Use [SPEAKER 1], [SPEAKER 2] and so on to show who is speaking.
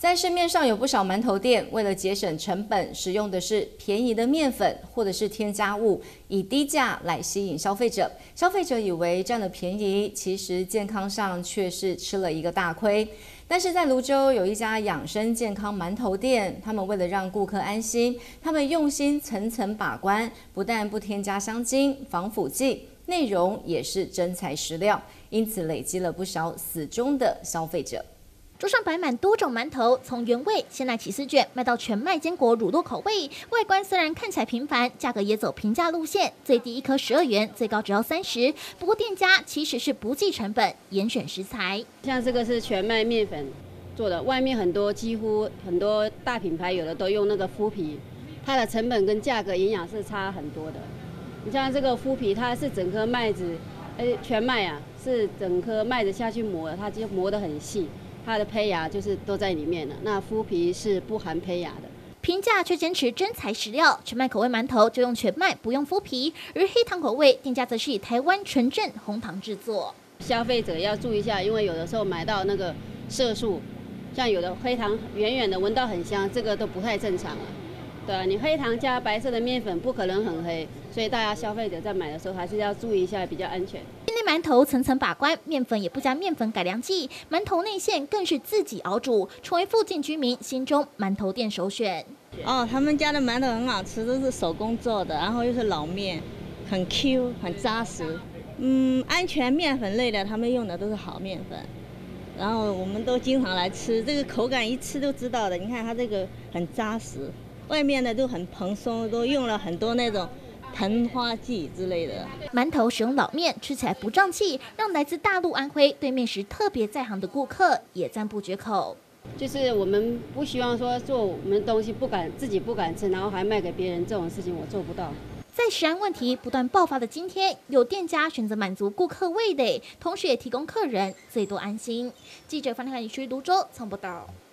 [SPEAKER 1] 在市面上有不少馒头店，为了节省成本，使用的是便宜的面粉或者是添加物，以低价来吸引消费者。消费者以为占了便宜，其实健康上却是吃了一个大亏。但是在泸州有一家养生健康馒头店，他们为了让顾客安心，他们用心层层把关，不但不添加香精、防腐剂，内容也是真材实料，因此累积了不少死忠的消费者。
[SPEAKER 2] 桌上摆满多种馒头，从原味鲜奶起司卷卖到全麦坚果乳酪口味，外观虽然看起来平凡，价格也走平价路线，最低一颗12元，最高只要30。不过店家其实是不计成本，严选食材。
[SPEAKER 3] 像这个是全麦面粉做的，外面几乎很多大品牌有的都用那个麸皮，它的成本跟价格营养是差很多的。你像这个麸皮，它是整颗麦子，全麦啊，是整颗麦子下去磨的，它就磨得很细。它的胚芽就是都在里面了，那麸皮是不含胚芽的。
[SPEAKER 2] 平价却坚持真材实料，全麦口味馒头就用全麦，不用麸皮；而黑糖口味店家则是以台湾纯正红糖制作。
[SPEAKER 3] 消费者要注意一下，因为有的时候买到那个色素，像有的黑糖远远的闻到很香，这个都不太正常了。对啊，你黑糖加白色的面粉不可能很黑，所以大家消费者在买的时候还是要注意一下，比较安全。
[SPEAKER 2] 店内馒头层层把关，面粉也不加面粉改良剂，馒头内馅更是自己熬煮，成为附近居民心中馒头店首选。
[SPEAKER 4] 哦，他们家的馒头很好吃，都是手工做的，然后又是老面，很 Q 很扎实。安全面粉类的，他们用的都是好面粉。然后我们都经常来吃，这个口感一吃就知道的。你看它这个很扎实，外面的都很蓬松，都用了很多那种藤花剂之类的。
[SPEAKER 2] 馒头使用老面，吃起来不胀气，让来自大陆安徽对面食特别在行的顾客也赞不绝口。
[SPEAKER 3] 就是我们不希望说做我们的东西自己不敢吃，然后还卖给别人，这种事情我做不到。
[SPEAKER 2] 在食安问题不断爆发的今天，有店家选择满足顾客味蕾，同时也提供客人最多安心。记者方天海区泸州采访报道。